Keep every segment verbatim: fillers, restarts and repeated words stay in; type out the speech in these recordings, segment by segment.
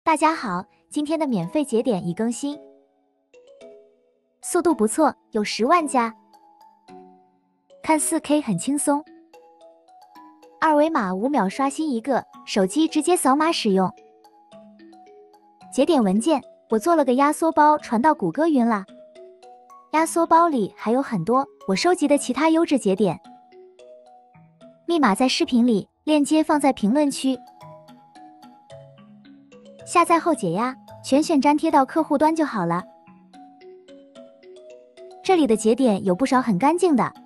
大家好，今天的免费节点已更新，速度不错，有十万加，看 四K 很轻松，二维码五秒刷新一个，手机直接扫码使用。节点文件，我做了个压缩包，传到谷歌云啦。压缩包里还有很多我收集的其他优质节点，密码在视频里，链接放在评论区。下载后解压，全选粘贴到客户端就好了。这里的节点有不少很干净的，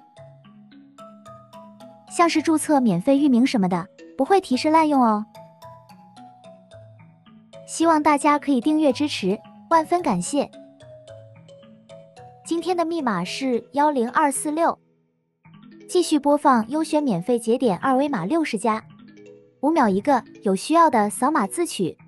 像是注册、免费域名什么的，不会提示滥用哦。希望大家可以订阅支持，万分感谢。今天的密码是一零二四六，继续播放优选免费节点二维码六十加，五秒一个，有需要的扫码自取。